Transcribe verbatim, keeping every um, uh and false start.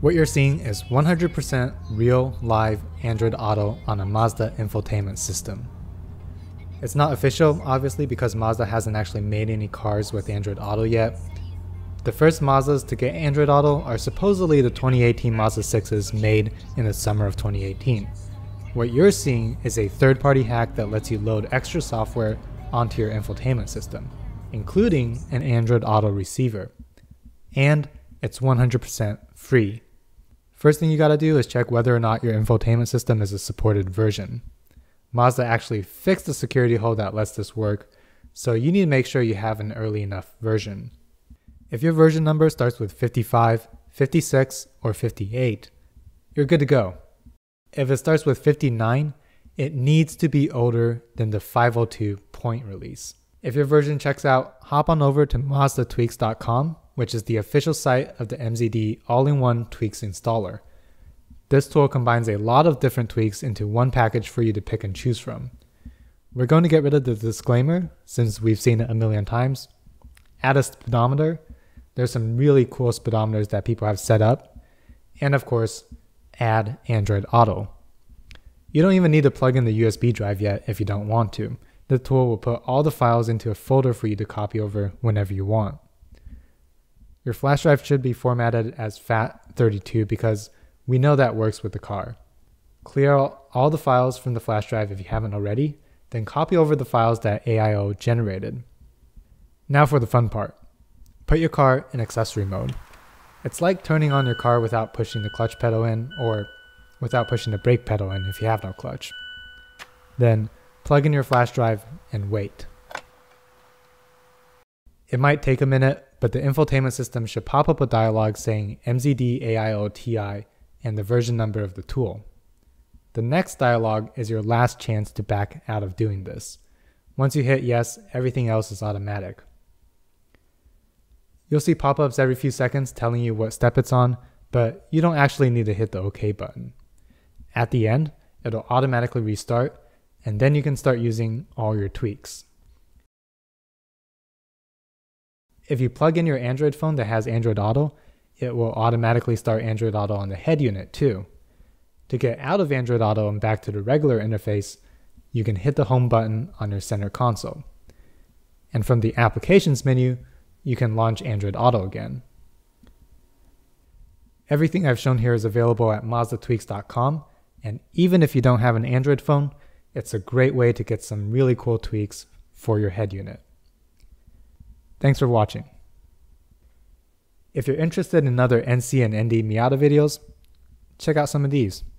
What you're seeing is one hundred percent real live Android Auto on a Mazda infotainment system. It's not official, obviously, because Mazda hasn't actually made any cars with Android Auto yet. The first Mazdas to get Android Auto are supposedly the twenty eighteen Mazda sixes made in the summer of twenty eighteen. What you're seeing is a third-party hack that lets you load extra software onto your infotainment system, including an Android Auto receiver. And it's one hundred percent free. First thing you gotta do is check whether or not your infotainment system is a supported version. Mazda actually fixed the security hole that lets this work, so you need to make sure you have an early enough version. If your version number starts with fifty-five, fifty-six, or fifty-eight, you're good to go. If it starts with fifty-nine, it needs to be older than the five oh two point release. If your version checks out, hop on over to Mazda Tweaks dot com, which is the official site of the M Z D all-in-one tweaks installer. This tool combines a lot of different tweaks into one package for you to pick and choose from. We're going to get rid of the disclaimer since we've seen it a million times. Add a speedometer. There's some really cool speedometers that people have set up. And of course, add Android Auto. You don't even need to plug in the U S B drive yet if you don't want to. The tool will put all the files into a folder for you to copy over whenever you want. Your flash drive should be formatted as F A T thirty-two because we know that works with the car. Clear all the files from the flash drive if you haven't already, then copy over the files that A I O generated. Now for the fun part. Put your car in accessory mode. It's like turning on your car without pushing the clutch pedal in, or without pushing the brake pedal in if you have no clutch. Then plug in your flash drive and wait. It might take a minute, but the infotainment system should pop up a dialog saying M Z D A I O T I and the version number of the tool. The next dialog is your last chance to back out of doing this. Once you hit yes, everything else is automatic. You'll see pop-ups every few seconds telling you what step it's on, but you don't actually need to hit the OK button. At the end, it'll automatically restart, and then you can start using all your tweaks. If you plug in your Android phone that has Android Auto, it will automatically start Android Auto on the head unit too. To get out of Android Auto and back to the regular interface, you can hit the home button on your center console. And from the applications menu, you can launch Android Auto again. Everything I've shown here is available at Mazda Tweaks dot com, and even if you don't have an Android phone, it's a great way to get some really cool tweaks for your head unit. Thanks for watching. If you're interested in other N C and N D Miata videos, check out some of these.